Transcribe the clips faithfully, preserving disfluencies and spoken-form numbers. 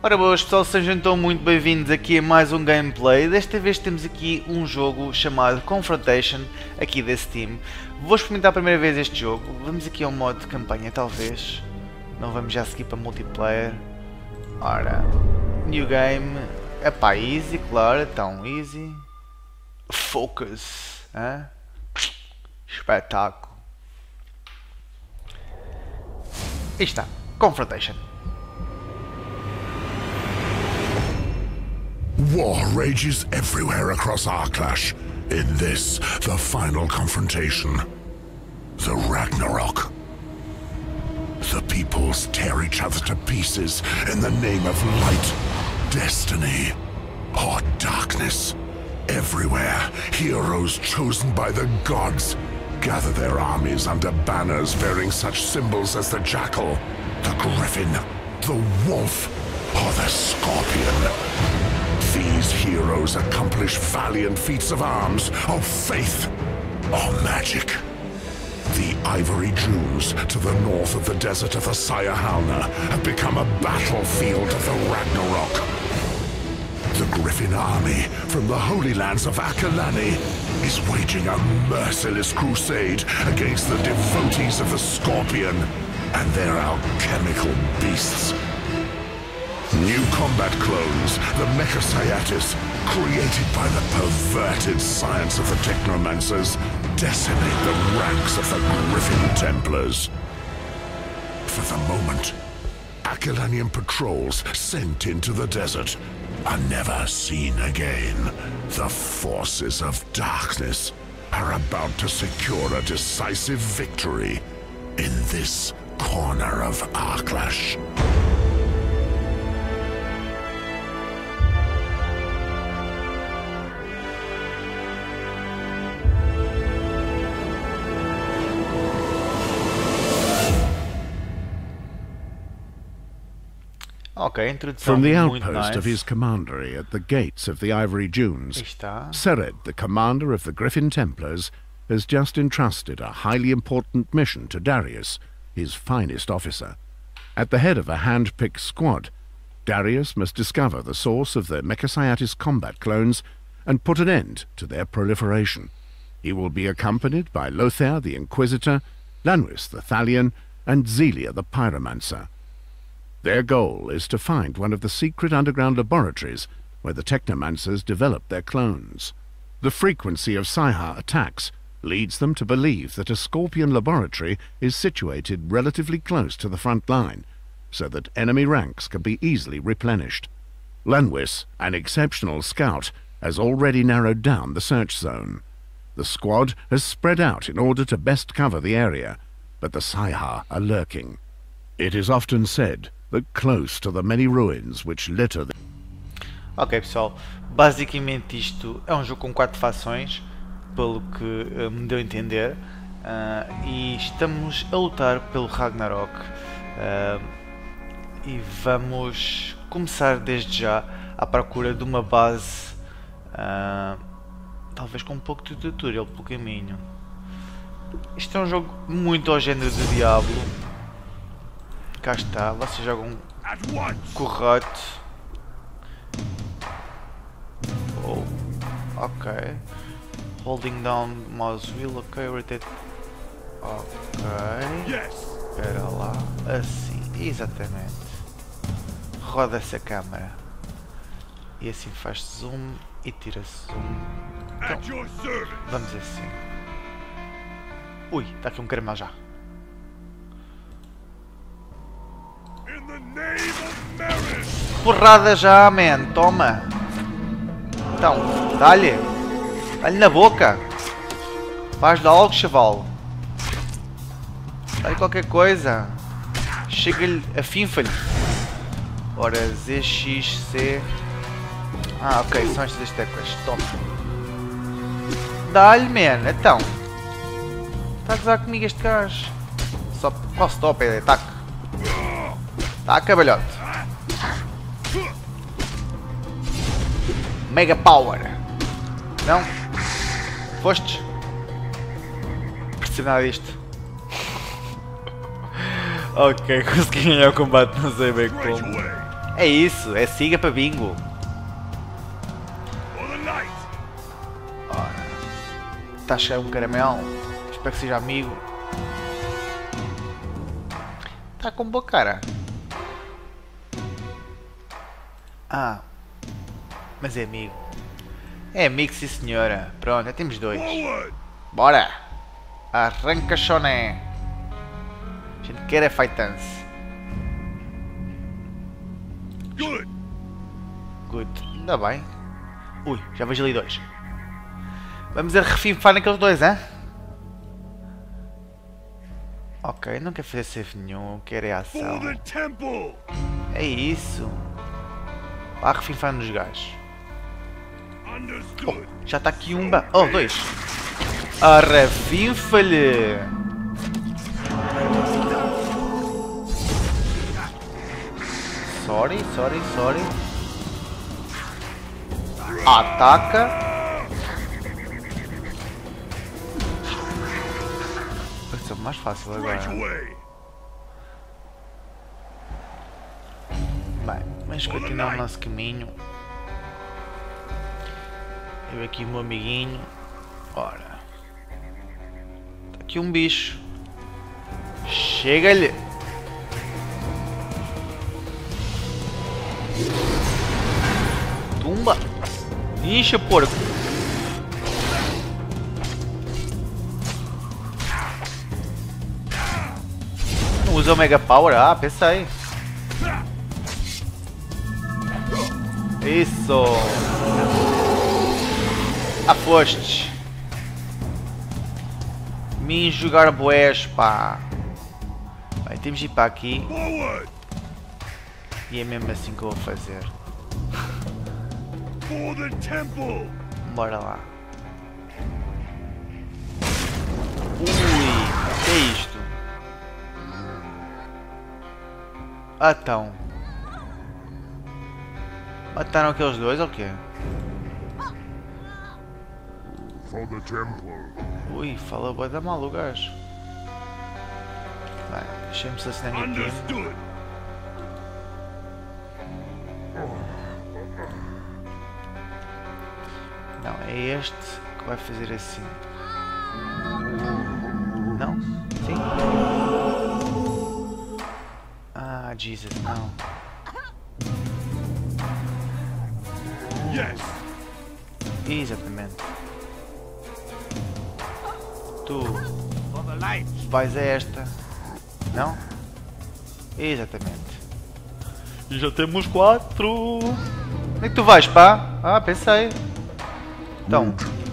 Ora boas pessoal, sejam então muito bem-vindos aqui a mais um gameplay. Desta vez temos aqui um jogo chamado Confrontation, aqui da Steam. Vou experimentar a primeira vez este jogo. Vamos aqui ao modo de campanha talvez. Não vamos já seguir para multiplayer. Ora, New Game. Epá, easy, claro, então easy. Focus, hein? Espetáculo. Aí está, Confrontation. War rages everywhere across Arklash. In this, the final confrontation. The Ragnarok. The peoples tear each other to pieces in the name of light, destiny, or darkness. Everywhere, heroes chosen by the gods gather their armies under banners bearing such symbols as the jackal, the griffin, the wolf, or the scorpion. These heroes accomplish valiant feats of arms, of faith, or magic. The Ivory Dunes, to the north of the desert of the Sayahalna, have become a battlefield of the Ragnarok. The Griffin army, from the Holy Lands of Akelani, is waging a merciless crusade against the devotees of the Scorpion and their alchemical beasts. New combat clones, the Mechasciatis, created by the perverted science of the Technomancers, decimate the ranks of the Griffin Templars. For the moment, Akelanian patrols sent into the desert are never seen again. The forces of darkness are about to secure a decisive victory in this corner of Arklash. Okay, introdução From the muito outpost nice. of his commandery at the gates of the Ivory Dunes, Aí está. Sered, the commander of the Griffin Templars, has just entrusted a highly important mission to Darius, his finest officer. At the head of a hand-picked squad, Darius must discover the source of the Mechasciatis combat clones and put an end to their proliferation. He will be accompanied by Lothair the Inquisitor, Lanwis the Thalian, and Zelia the Pyromancer. Their goal is to find one of the secret underground laboratories where the Technomancers develop their clones. The frequency of Saiha attacks leads them to believe that a Scorpion laboratory is situated relatively close to the front line, so that enemy ranks can be easily replenished. Lanwis, an exceptional scout, has already narrowed down the search zone. The squad has spread out in order to best cover the area, but the Saiha are lurking. It is often said that close to the many ruins which litter the... Ok pessoal, basicamente isto é um jogo com quatro fações, pelo que uh, me deu a entender, uh, e estamos a lutar pelo Ragnarok, uh, e vamos começar desde já à procura de uma base, uh, talvez com um pouco de tutorial pelo caminho. Isto é um jogo muito ao género do Diablo. Cá está, vocês jogam correto. Oh, ok. Holding down mouse wheel, ok, rotate. Ok. Espera lá, assim, exatamente. Roda-se a câmera. E assim faz zoom e tira-se zoom. Então, vamos assim. Ui, está aqui um caramelo já. Porrada já, man, toma! Então, dá-lhe! Dá-lhe na boca! Faz-lhe algo, chaval! Dá-lhe qualquer coisa! Chega-lhe, afinfa-lhe! Ora, Z X C... Ah, ok, são estas as teclas, toma! Dá-lhe, man, então! Está a gozar comigo este gajo! Só, qual stop é? Ataque! Tá, cabalhote. Mega Power. Não? Foste? Percebo nada disto. Ok, consegui ganhar o combate, não sei bem como. É isso, é siga para bingo. Ora, está a chegar um caramelo. Espero que seja amigo. Está com boa cara. Ah, mas é amigo. É amigo, sim senhora. Pronto, já temos dois. Bora! Arranca choné. A gente quer é fight-dance. Good. Good. Ainda bem. Ui, já vejo ali dois. Vamos a refinfar naqueles dois, hein? Ok, não quer fazer save nenhum, quer é ação. É isso. Vá refinfar nos gajos. Oh, já está aqui um... Ba oh, dois. Ah, refinfa-lhe. Sorry, sorry, sorry. Ataca. Vai ser mais fácil agora. Bem, vamos continuar o nosso caminho. Eu aqui o meu amiguinho. Ora. Está aqui um bicho. Chega-lhe. Tumba. Incha, porco. Não usa o Mega Power? Ah, pensei. Isso. Ah, foste. Me jogar boés, pá. Bem, temos de ir para aqui. E é mesmo assim que eu vou fazer. Bora lá. Ui, que é isto? Ah, então. Mataram aqueles dois ou o quê? Ui, fala bué da mal o gajo. Bem, deixa-me selecionar a minha team. Não, é este que vai fazer assim. Não? Sim? Ah, Jesus, não. Yes. Exatamente. Tu vais a esta. Não? Exatamente. E já temos quatro. Onde é que tu vais, pá? Ah, pensei. Então.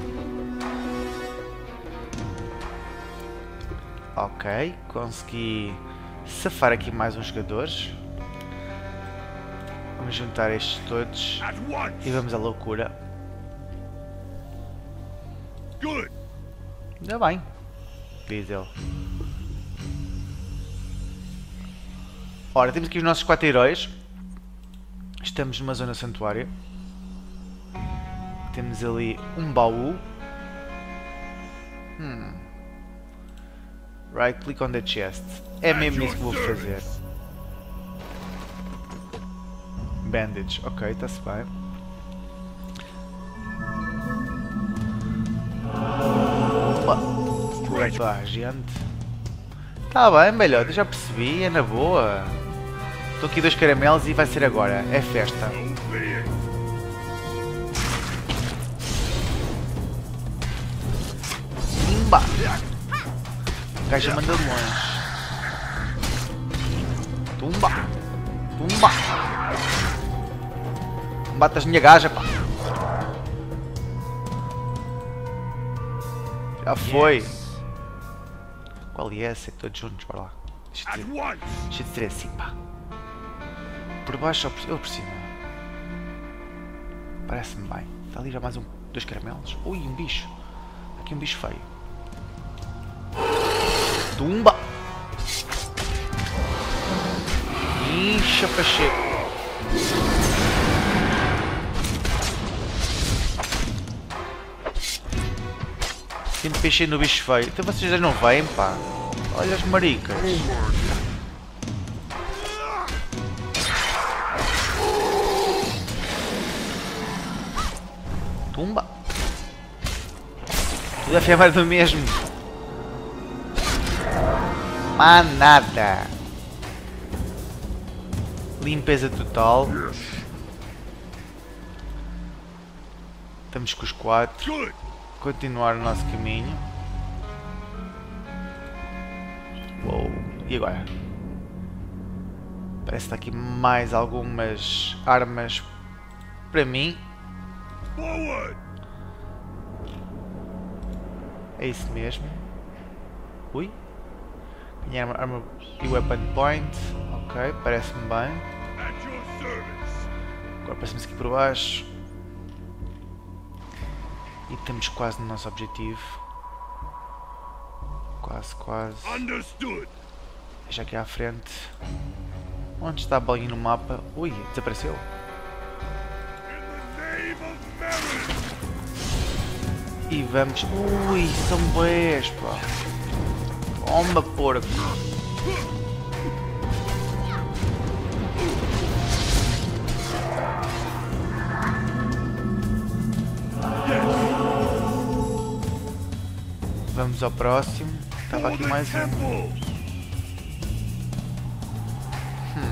Ok, consegui safar aqui mais uns jogadores. Vamos juntar estes todos e vamos à loucura. Ainda bem, diz ele. Ora, temos aqui os nossos quatro heróis. Estamos numa zona santuária. Temos ali um baú. Hmm. Right click on the chest. É mesmo isso que vou fazer. Bandage. Ok, está-se bem. Opa. Toda a gente. Está bem, melhor. Já percebi. É na boa. Estou aqui dois caramelos e vai ser agora. É festa. Pimba! O gajo manda de longe. Tumba! Tumba! Batas minha gaja, pá! Já foi! Qual é essa? Todos juntos, para lá. Deixa de, ser, deixa de ser assim, pá. Por baixo ou por, ou por cima? Parece-me bem. Está ali já mais um, dois caramelos. Ui, um bicho. Aqui um bicho feio. Tumba! Incha Pacheco! Sempre peixei no bicho feio. Então vocês já não vêm, pá. Olha as maricas. Pumba! Tudo a fiamar do mesmo. Mas nada. Limpeza total. Estamos com os quatro. Continuar o nosso caminho. Uou. E agora? Parece que está aqui mais algumas armas para mim. É isso mesmo. Ui. Ganhar uma arma e weapon point. Ok, parece-me bem. Agora passamos aqui por baixo. E estamos quase no nosso objetivo. Quase, quase. Deixa aqui à frente. Onde está a bolinha no mapa? Ui, desapareceu. E vamos... Ui, são boés, pá. Toma, porco. Vamos ao próximo. Estava aqui mais um. Hum.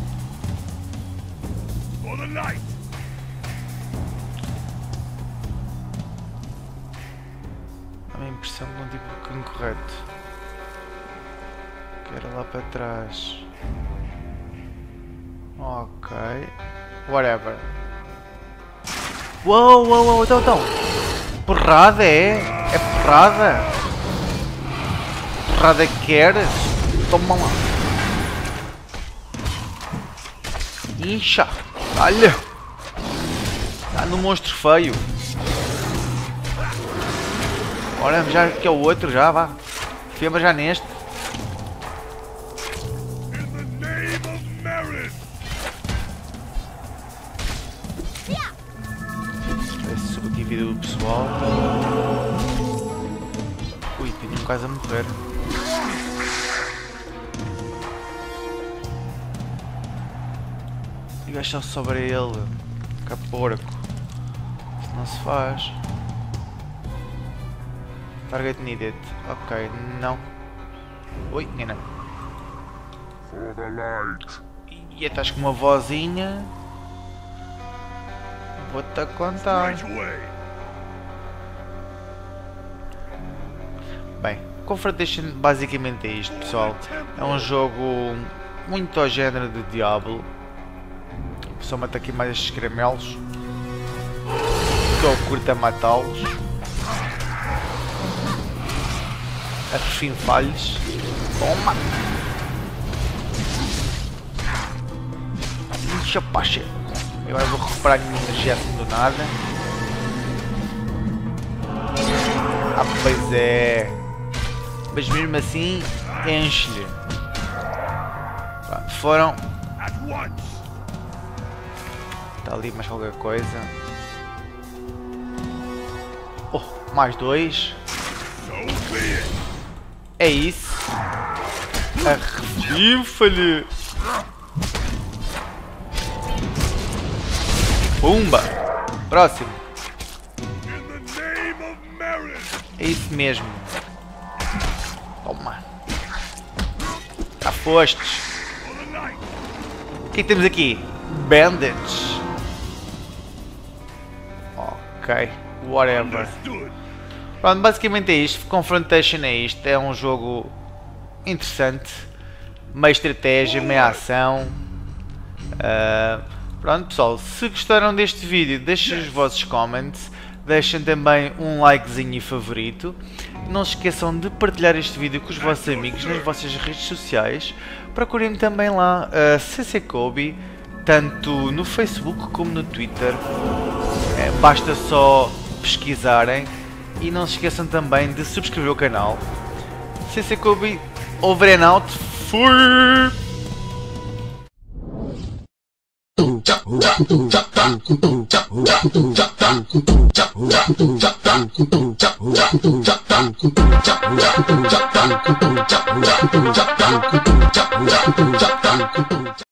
Dá-me a impressão de um tipo incorreto. Que era lá para trás. Ok. Whatever. Uou, uou, uou, então, então. Porrada é? É porrada? Porrada que queres? Toma lá. Incha. Olha. Está no monstro feio. Olha, já que é o outro, já vá. Fiama já neste. Subo aqui a vida do pessoal. Ui, tenho um quase a morrer. E gastar sobre ele. Que porco. Isso não se faz. Target needed. Ok, não. Ui, enganei. E estás com uma vozinha. Vou-te a contar. Bem, Confrontation basicamente é isto, pessoal. É um jogo muito ao género de Diablo. Só mata aqui mais estes caramelos. Estou curto a matá-los. A fim falhos. Toma! Chapacha! Agora vou recuperar a minha energia assim do nada. Ah, pois é. Mas mesmo assim, enche-lhe. Foram. Está ali mais qualquer coisa. Oh, mais dois. É isso. Arrebifa-lhe. Pumba! Próximo. É isso mesmo. Toma. Já fostes. O que é que temos aqui? Bandage. Ok. Whatever. Pronto, basicamente é isto. Confrontation é isto. É um jogo interessante. Meio estratégia, meio ação. Uh, pronto, pessoal. Se gostaram deste vídeo, deixem os vossos comments. Deixem também um likezinho e favorito. Não se esqueçam de partilhar este vídeo com os vossos amigos nas vossas redes sociais. Procurem também lá a C C Kobe, tanto no Facebook como no Twitter. É, basta só pesquisarem. E não se esqueçam também de subscrever o canal. C C Kobe, over and out. Fui!